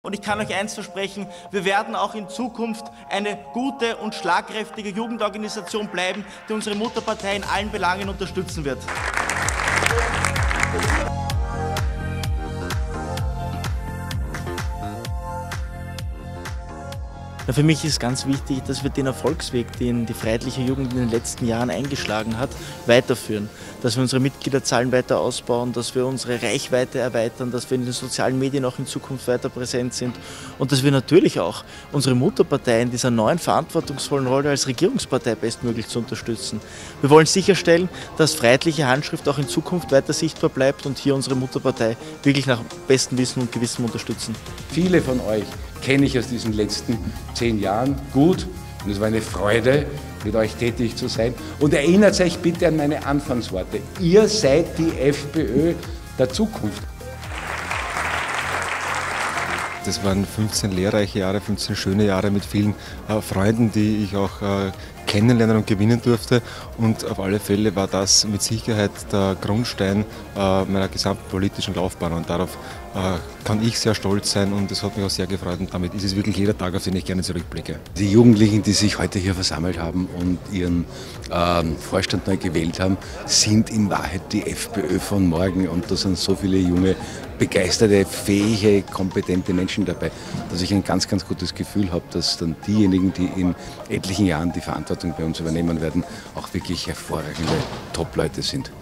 Und ich kann euch eins versprechen, wir werden auch in Zukunft eine gute und schlagkräftige Jugendorganisation bleiben, die unsere Mutterpartei in allen Belangen unterstützen wird. Für mich ist ganz wichtig, dass wir den Erfolgsweg, den die Freiheitliche Jugend in den letzten Jahren eingeschlagen hat, weiterführen. Dass wir unsere Mitgliederzahlen weiter ausbauen, dass wir unsere Reichweite erweitern, dass wir in den sozialen Medien auch in Zukunft weiter präsent sind und dass wir natürlich auch unsere Mutterpartei in dieser neuen verantwortungsvollen Rolle als Regierungspartei bestmöglich zu unterstützen. Wir wollen sicherstellen, dass Freiheitliche Handschrift auch in Zukunft weiter sichtbar bleibt und hier unsere Mutterpartei wirklich nach bestem Wissen und Gewissen unterstützen. Viele von euch kenne ich aus diesen letzten 10 Jahren gut und es war eine Freude, mit euch tätig zu sein. Und erinnert euch bitte an meine Anfangsworte. Ihr seid die FPÖ der Zukunft. Das waren 15 lehrreiche Jahre, 15 schöne Jahre mit vielen Freunden, die ich auch kennenlernen und gewinnen durfte. Und auf alle Fälle war das mit Sicherheit der Grundstein meiner gesamten politischen Laufbahn. Und darauf kann ich sehr stolz sein und es hat mich auch sehr gefreut. Und damit ist es wirklich jeder Tag, auf den ich gerne zurückblicke. Die Jugendlichen, die sich heute hier versammelt haben und ihren Vorstand neu gewählt haben, sind in Wahrheit die FPÖ von morgen. Und da sind so viele junge, begeisterte, fähige, kompetente Menschen dabei, dass ich ein ganz, ganz gutes Gefühl habe, dass dann diejenigen, die in etlichen Jahren die Verantwortung bei uns übernehmen werden, auch wirklich hervorragende Top-Leute sind.